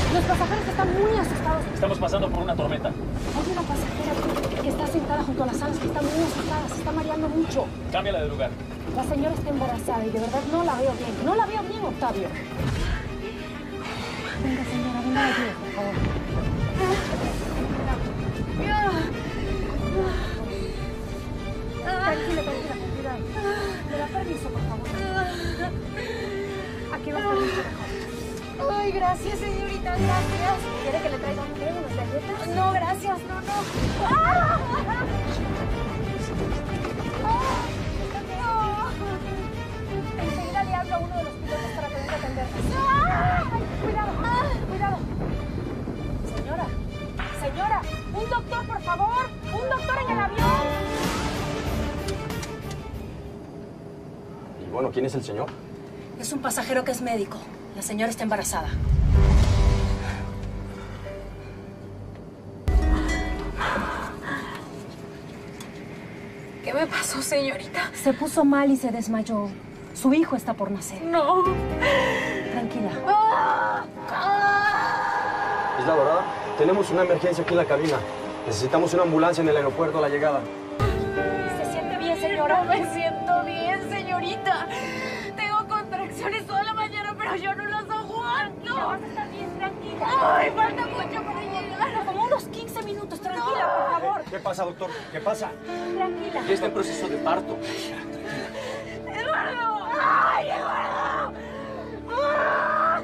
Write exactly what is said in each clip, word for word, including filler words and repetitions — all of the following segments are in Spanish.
Los pasajeros están muy asustados. Estamos pasando por una tormenta. Hay una pasajera que está sentada junto a las salas que está muy asustada. Se está mareando mucho. Cámbiala de lugar. La señora está embarazada y de verdad no la veo bien. No la veo bien, Octavio. Venga, señora, venga de aquí, por favor. Tranquila, tranquila, con cuidado. ¿Me da permiso, por favor? Aquí va a estar mucho mejor. Ay, gracias, señorita, gracias. ¿Quiere que le traiga un té, unas galletas? No, gracias, no, no. ¡Ah! Enseguida le hablo a uno de los pilotos para que venga a atendernos. ¡Ah! Cuidado, cuidado. Señora, señora, un doctor, por favor. Un doctor en el avión. Y bueno, ¿quién es el señor? Es un pasajero que es médico. La señora está embarazada. ¿Qué me pasó, señorita? Se puso mal y se desmayó. Su hijo está por nacer. No. Tranquila. ¡Ah! ¡Ah! ¿Es la dorada? Tenemos una emergencia aquí en la cabina. Necesitamos una ambulancia en el aeropuerto a la llegada. ¿Se siente bien, señora? No me siento bien, señorita. Tengo contracciones toda la mañana, pero yo no las aguanto. Ya vas a estar bien, tranquila. Ay, falta mucho para llegar. Como unos quince minutos. Tranquila, por favor. ¿Qué pasa, doctor? ¿Qué pasa? Tranquila. Ya está en proceso de parto. ¡Eduardo! ¡Ay, Eduardo! ¡Ah!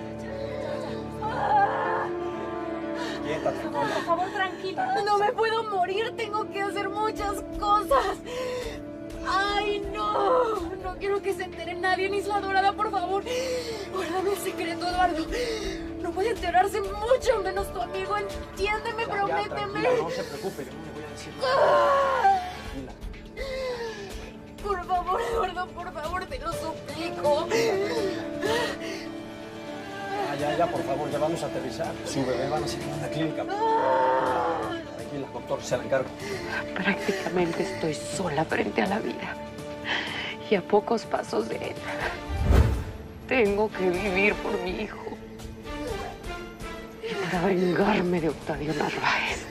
¡Ah! Quieta, tranquila. Por favor, tranquila. No me puedo morir, tengo que hacer muchas cosas. ¡Ay, no! No quiero que se entere nadie, ni Isla Dorada, por favor. Guárdame el secreto, Eduardo. No puede enterarse mucho, menos tu amigo. Entiéndeme, Ya, ya, prométeme. tranquila, no se preocupe, yo no le voy a decir nada. Ah. Tranquila. Por favor, Eduardo, por favor, te lo suplico. Ya, ya, ya, por favor, ya vamos a aterrizar. Su bebé va a nacer en la clínica. Tranquila, doctor, se la encargo. Prácticamente estoy sola frente a la vida y a pocos pasos de él. Tengo que vivir por mi hijo y para vengarme de Octavio Narváez.